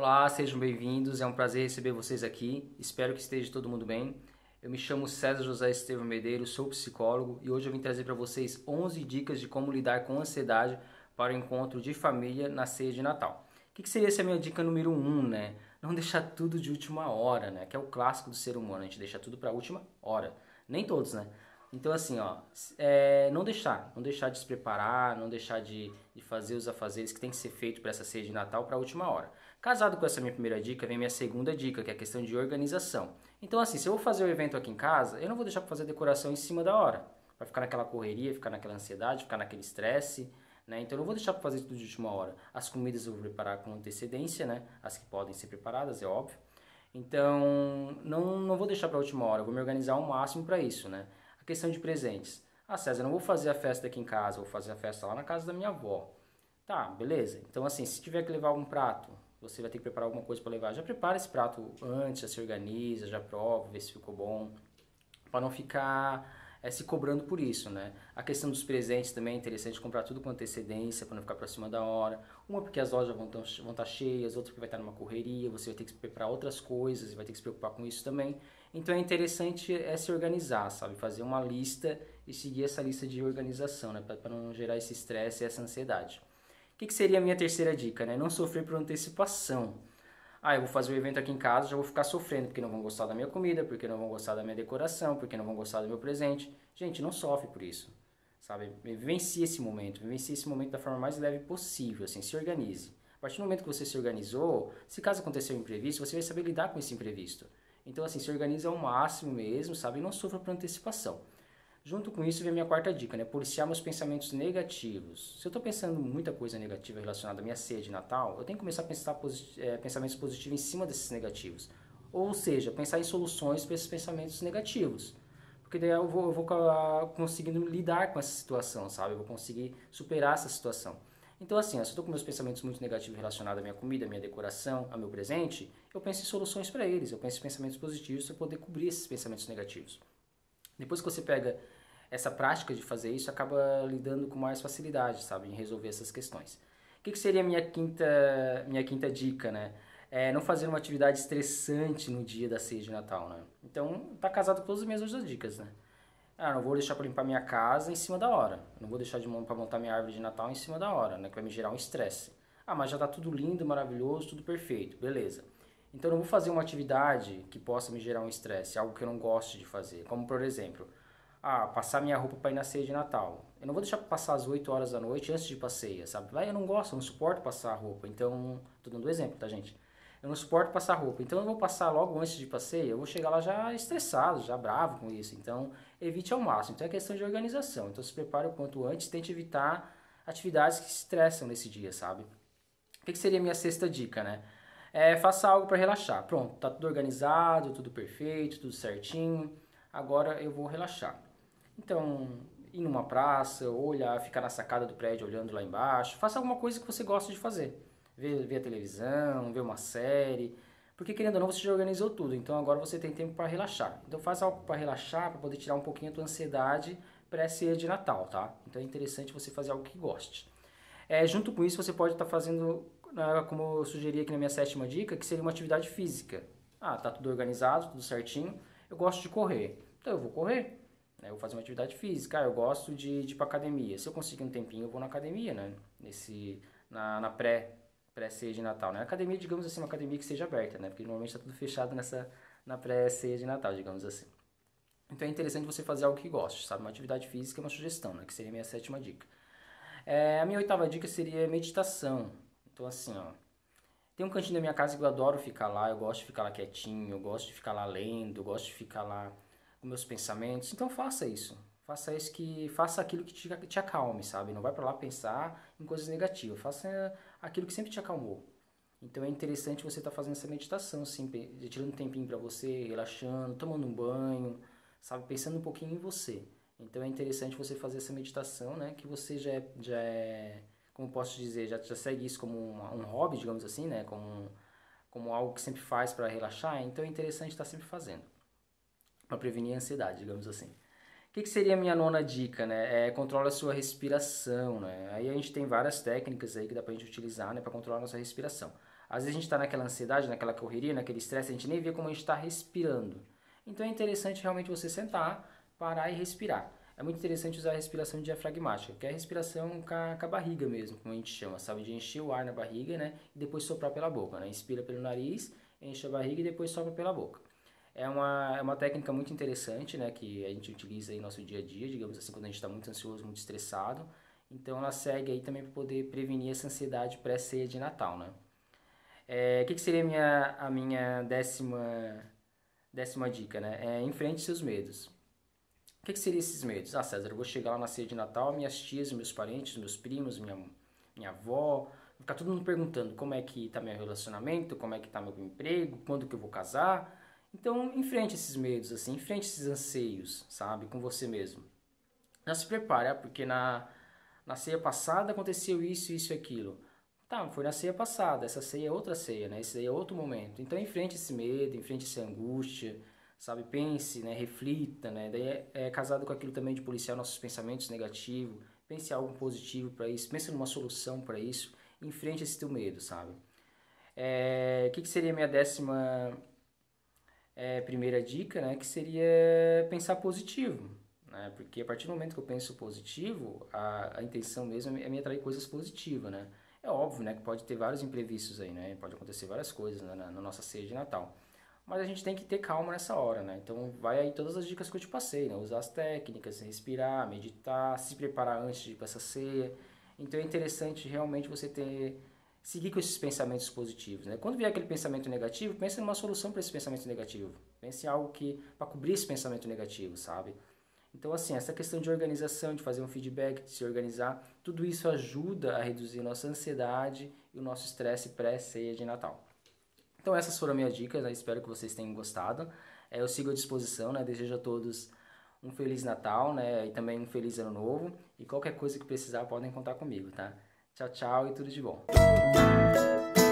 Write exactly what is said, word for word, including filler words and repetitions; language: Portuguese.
Olá, sejam bem-vindos, é um prazer receber vocês aqui, espero que esteja todo mundo bem. Eu me chamo César José Estevão Medeiros, sou psicólogo e hoje eu vim trazer para vocês onze dicas de como lidar com ansiedade para o encontro de família na ceia de Natal. O que, que seria essa minha dica número um, né? Não deixar tudo de última hora, né? Que é o clássico do ser humano, a gente deixa tudo para a última hora. Nem todos, né? Então assim, ó, é, não deixar, não deixar de se preparar, não deixar de, de fazer os afazeres que tem que ser feito para essa ceia de Natal para a última hora. Casado com essa minha primeira dica, vem minha segunda dica, que é a questão de organização. Então assim, se eu vou fazer o evento aqui em casa, eu não vou deixar para fazer a decoração em cima da hora, para ficar naquela correria, ficar naquela ansiedade, ficar naquele estresse, né? Então eu não vou deixar para fazer tudo de última hora. As comidas eu vou preparar com antecedência, né? As que podem ser preparadas, é óbvio. Então, não, não vou deixar para a última hora, eu vou me organizar ao máximo para isso, né? A questão de presentes. Ah, César, eu não vou fazer a festa aqui em casa, vou fazer a festa lá na casa da minha avó. Tá, beleza. Então, assim, se tiver que levar algum prato, você vai ter que preparar alguma coisa para levar. Já prepara esse prato antes, já se organiza, já prova, vê se ficou bom, para não ficar é, se cobrando por isso, né? A questão dos presentes também é interessante comprar tudo com antecedência, para não ficar para cima da hora. Uma porque as lojas vão estar vão tá cheias, outra porque vai estar numa correria, você vai ter que preparar outras coisas e vai ter que se preocupar com isso também. Então é interessante é se organizar, sabe? Fazer uma lista e seguir essa lista de organização, né? Para não gerar esse estresse e essa ansiedade. O que, que seria a minha terceira dica, né? Não sofrer por antecipação. Ah, eu vou fazer o evento aqui em casa, já vou ficar sofrendo porque não vão gostar da minha comida, porque não vão gostar da minha decoração, porque não vão gostar do meu presente. Gente, não sofre por isso, sabe? Vivencie esse momento, vivencie esse momento da forma mais leve possível, assim, se organize. A partir do momento que você se organizou, se caso acontecer um imprevisto, você vai saber lidar com esse imprevisto. Então, assim, se organize ao máximo mesmo, sabe? E não sofra por antecipação. Junto com isso vem a minha quarta dica, né? Policiar meus pensamentos negativos. Se eu estou pensando muita coisa negativa relacionada à minha ceia de Natal, eu tenho que começar a pensar posit é, pensamentos positivos em cima desses negativos. Ou seja, pensar em soluções para esses pensamentos negativos. Porque daí eu vou, eu vou conseguindo lidar com essa situação, sabe? Eu vou conseguir superar essa situação. Então assim, ó, se eu estou com meus pensamentos muito negativos relacionados à minha comida, à minha decoração, ao meu presente, eu penso em soluções para eles. Eu penso em pensamentos positivos para poder cobrir esses pensamentos negativos. Depois que você pega essa prática de fazer isso, acaba lidando com mais facilidade, sabe, em resolver essas questões. O que, que seria a minha quinta, minha quinta dica, né? É não fazer uma atividade estressante no dia da ceia de Natal, né? Então, tá casado com todas as minhas outras dicas, né? Ah, não vou deixar para limpar minha casa em cima da hora. Não vou deixar de para montar minha árvore de Natal em cima da hora, né? Que vai me gerar um estresse. Ah, mas já tá tudo lindo, maravilhoso, tudo perfeito, beleza. Então, eu não vou fazer uma atividade que possa me gerar um estresse, algo que eu não goste de fazer. Como, por exemplo, ah, passar minha roupa para ir na ceia de Natal. Eu não vou deixar para passar às oito horas da noite antes de ir pra ceia, sabe? Vai, eu não gosto, eu não suporto passar a roupa. Então, tô dando exemplo, tá, gente? Eu não suporto passar roupa. Então, eu vou passar logo antes de ir pra ceia, eu vou chegar lá já estressado, já bravo com isso. Então, evite ao máximo. Então, é questão de organização. Então, se prepare o quanto antes, tente evitar atividades que estressam nesse dia, sabe? O que, que seria a minha sexta dica, né? É, faça algo para relaxar. Pronto, tá tudo organizado, tudo perfeito, tudo certinho. Agora eu vou relaxar. Então, ir numa praça, ou olhar, ficar na sacada do prédio olhando lá embaixo. Faça alguma coisa que você gosta de fazer. Ver, ver a televisão, ver uma série. Porque querendo ou não, você já organizou tudo. Então agora você tem tempo para relaxar. Então faça algo para relaxar, para poder tirar um pouquinho a tua ansiedade pré-ceia de Natal, tá? Então é interessante você fazer algo que goste. É, junto com isso, você pode estar fazendo, como eu sugeri aqui na minha sétima dica, que seria uma atividade física. Ah, tá tudo organizado, tudo certinho. Eu gosto de correr. Então eu vou correr. Eu vou fazer uma atividade física, ah, eu gosto de, de ir pra academia. Se eu conseguir um tempinho, eu vou na academia, né? Nesse, na, na pré, pré-ceia de Natal, né? Academia, digamos assim, uma academia que seja aberta, né? Porque normalmente está tudo fechado nessa, na pré-ceia de Natal, digamos assim. Então é interessante você fazer algo que goste, sabe? Uma atividade física é uma sugestão, né? Que seria a minha sétima dica. É, a minha oitava dica seria meditação. Então assim, ó, tem um cantinho da minha casa que eu adoro ficar lá, eu gosto de ficar lá quietinho, eu gosto de ficar lá lendo, eu gosto de ficar lá com meus pensamentos. Então faça isso. Faça isso que faça aquilo que te, te acalme, sabe? Não vai pra lá pensar em coisas negativas. Faça aquilo que sempre te acalmou. Então é interessante você estar tá fazendo essa meditação, assim, tirando um tempinho pra você, relaxando, tomando um banho, sabe? Pensando um pouquinho em você. Então é interessante você fazer essa meditação, né? Que você já é, já é como posso dizer, já, já segue isso como um, um hobby, digamos assim, né? Como, como algo que sempre faz para relaxar. Então é interessante estar sempre fazendo, para prevenir a ansiedade, digamos assim. O que, que seria a minha nona dica, né? É controla a sua respiração, né? Aí a gente tem várias técnicas aí que dá pra gente utilizar, né, para controlar a nossa respiração. Às vezes a gente está naquela ansiedade, naquela correria, naquele estresse, a gente nem vê como a gente está respirando. Então é interessante realmente você sentar, parar e respirar. É muito interessante usar a respiração diafragmática, que é a respiração com a, com a barriga mesmo, como a gente chama, sabe? De encher o ar na barriga, né? E depois soprar pela boca, né? Inspira pelo nariz, enche a barriga e depois sopra pela boca. É uma, é uma técnica muito interessante, né? Que a gente utiliza aí no nosso dia a dia, digamos assim, quando a gente está muito ansioso, muito estressado. Então ela segue aí também para poder prevenir essa ansiedade pré-ceia de Natal, né? É, o que, que seria a minha, a minha décima, décima dica, né? É enfrente seus medos. O que, que seriam esses medos? Ah, César, eu vou chegar lá na ceia de Natal, minhas tias, meus parentes, meus primos, minha, minha avó, vai ficar todo mundo perguntando como é que tá meu relacionamento, como é que tá meu emprego, quando que eu vou casar. Então, enfrente esses medos, assim, enfrente esses anseios, sabe, com você mesmo. Já se prepare, porque na, na ceia passada aconteceu isso, isso e aquilo. Tá, foi na ceia passada, essa ceia é outra ceia, né? Esse aí é outro momento. Então, enfrente esse medo, enfrente essa angústia, sabe? Pense, né? Reflita, né? Daí é, é casado com aquilo também de policiar nossos pensamentos negativos. Pense em algo positivo para isso. Pense numa solução para isso. Enfrente esse teu medo, sabe? É, o que, que seria a minha décima é, primeira dica, né? Que seria pensar positivo, né? Porque a partir do momento que eu penso positivo, a, a intenção mesmo é me atrair coisas positivas, né? É óbvio, né? Que pode ter vários imprevistos aí, né? Pode acontecer várias coisas, né, na, na nossa ceia de Natal. Mas a gente tem que ter calma nessa hora, né? Então vai aí todas as dicas que eu te passei, né? Usar as técnicas, respirar, meditar, se preparar antes de ir para essa ceia. Então é interessante realmente você ter seguir com esses pensamentos positivos, né? Quando vier aquele pensamento negativo, pense numa solução para esse pensamento negativo. Pense em algo que para cobrir esse pensamento negativo, sabe? Então assim, essa questão de organização, de fazer um feedback, de se organizar, tudo isso ajuda a reduzir nossa ansiedade e o nosso estresse pré-ceia de Natal. Então essas foram minhas dicas, né? Espero que vocês tenham gostado. É, eu sigo à disposição, né? Desejo a todos um Feliz Natal, né? E também um Feliz Ano Novo. E qualquer coisa que precisar podem contar comigo, tá? Tchau, tchau e tudo de bom.